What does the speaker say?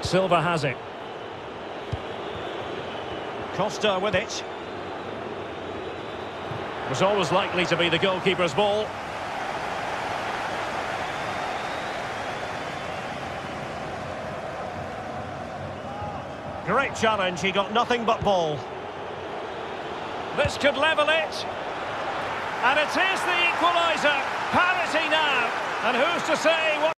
Silva has it. Costa with it. Was always likely to be the goalkeeper's ball. Great challenge, he got nothing but ball. This could level it. And it is the equaliser. Parity now. And who's to say what...